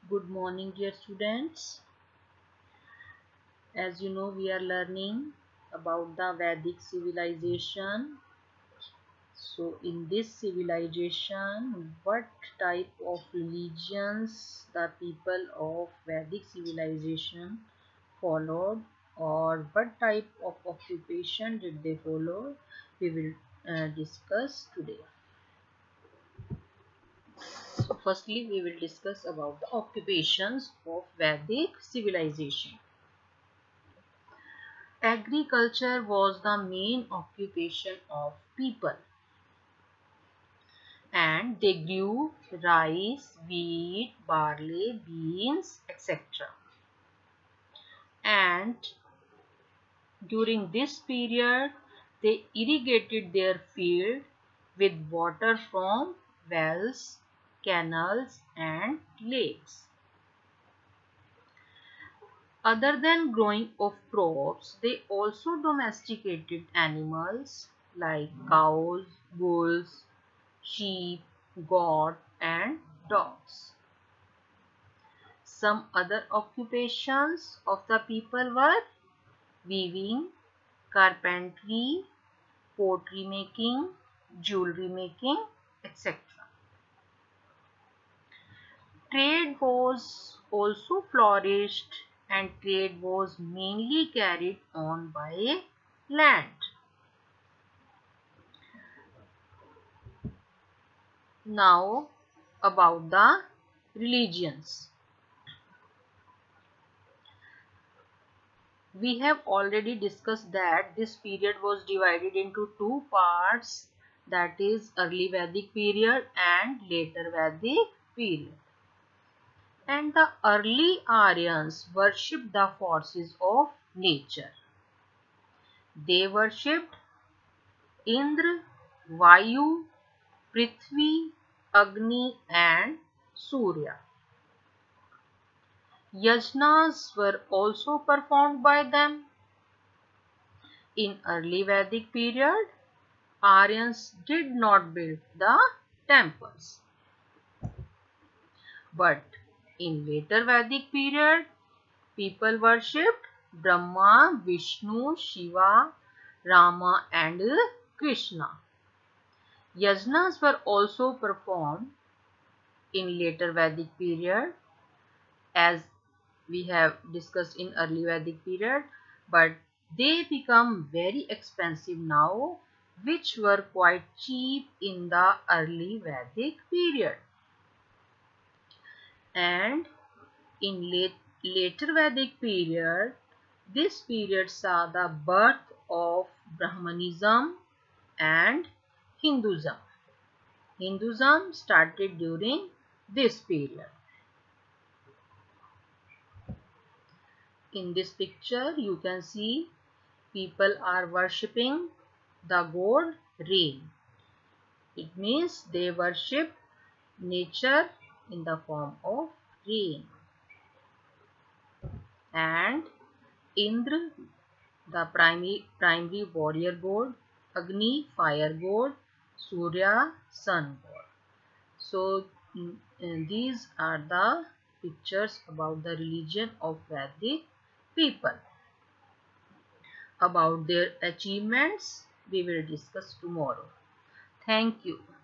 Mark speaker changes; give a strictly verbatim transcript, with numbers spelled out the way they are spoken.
Speaker 1: Good morning, dear students. As you know, we are learning about the Vedic civilization. So, in this civilization, what type of religions the people of Vedic civilization followed, or what type of occupation did they follow, we will uh, discuss today. So, firstly, we will discuss about the occupations of Vedic civilization. Agriculture was the main occupation of people, and they grew rice, wheat, barley, beans, et cetera. And during this period, they irrigated their field with water from wells, canals, and lakes. Other than growing of crops, they also domesticated animals like cows, bulls, sheep, goat, and dogs. Some other occupations of the people were weaving, carpentry, pottery making, jewelry making, et cetera. Trade was also flourished, and trade was mainly carried on by land. Now about the religions. We have already discussed that this period was divided into two parts, that is early Vedic period and later Vedic period. And the early Aryans worshipped the forces of nature. They worshipped Indra, Vayu, Prithvi, Agni and Surya. Yajnas were also performed by them. In early Vedic period, Aryans did not build the temples. But in later Vedic period, people worshipped Brahma, Vishnu, Shiva, Rama and Krishna. Yajnas were also performed in later Vedic period, as we have discussed in early Vedic period, but they become very expensive now, which were quite cheap in the early Vedic period. And in late, later Vedic period, this period saw the birth of Brahmanism and Hinduism. Hinduism started during this period. In this picture, you can see people are worshipping the god rain. It means they worship nature in the form of rain. And Indra, the primary, primary warrior god, Agni, fire god, Surya, sun god. So these are the pictures about the religion of Vedic people. About their achievements, we will discuss tomorrow. Thank you.